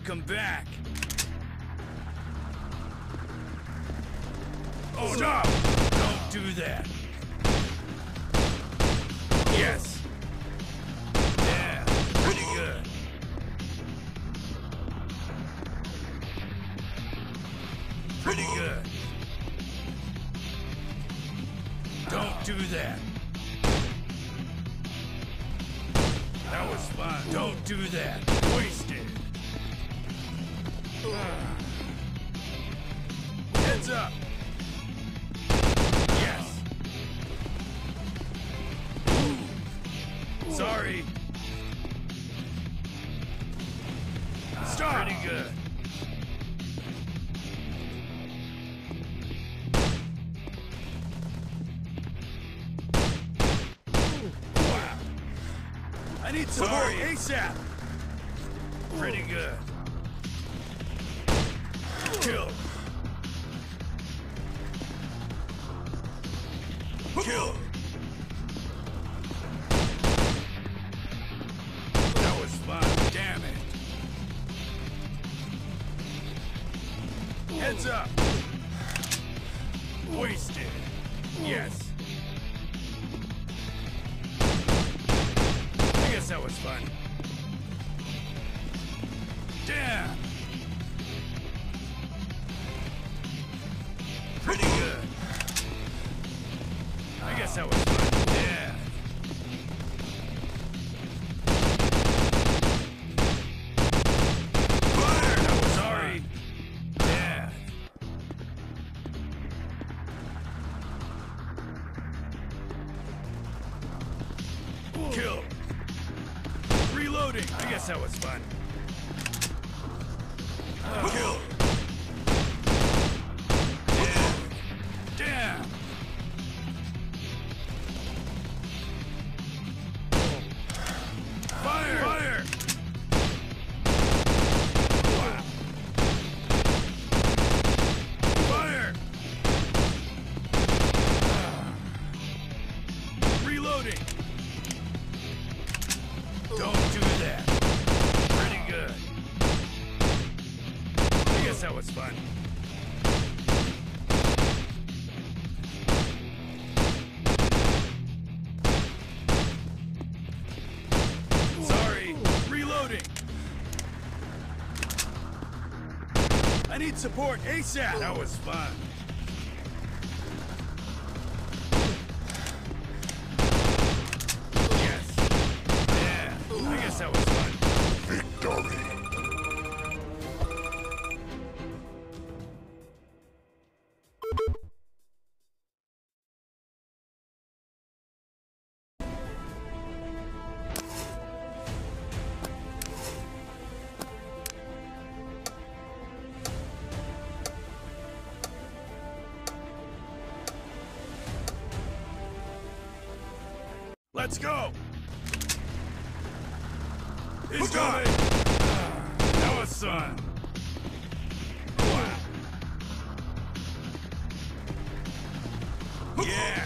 Welcome back. Oh no! Don't do that. Yes. Yeah, pretty good. Pretty good. Don't do that. That was fun. Don't do that. Wasted. Heads up. Yes. Sorry. Stop. Pretty good. Wow. I need support ASAP. Pretty good. Kill. Kill. That was fun. Damn it. Heads up. Wasted. Yes. I guess that was fun. Damn. Pretty good. I guess that was fun. Yeah. Fire! That was sorry. Yeah. Kill. Reloading. I guess that was fun. Kill. Yeah. Damn. Fire! Fire! Wow. Fire! Reloading. Don't do that. Pretty good. I guess that was fun. Sorry. Reloading. I need support ASAP. That was fun. Yes. Yeah. I guess that was fun. Victory. Let's go! He's coming! That was fun. Wow. Yeah!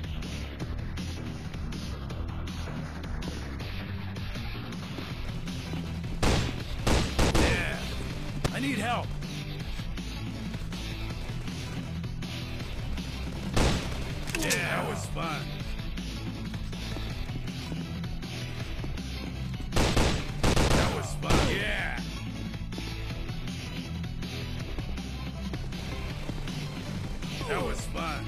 Yeah! I need help! Yeah, that was fun. Yeah. That was fun.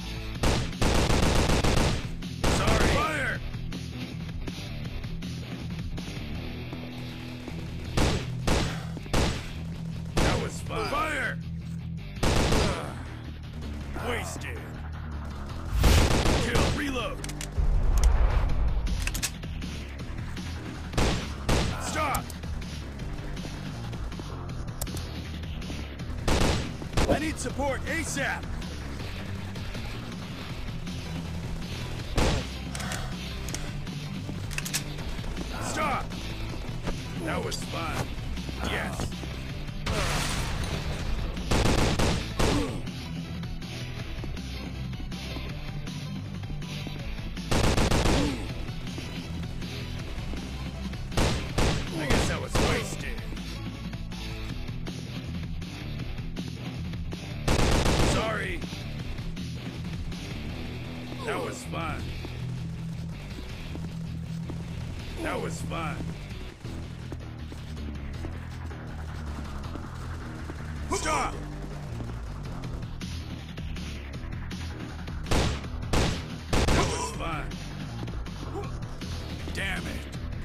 Sorry. Fire. That was fun. Fire. Wasted. Kill. Reload. Stop. I need support ASAP! Stop! That was fun. Yes. I guess that was wasted. That was fun. That was fun. Stop! That was fun. Damn it.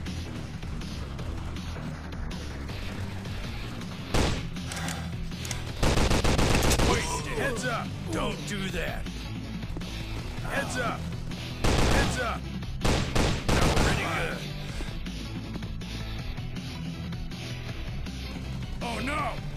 Wasted. Heads up. Don't do that. Heads up. Heads up. That was pretty good. Oh no!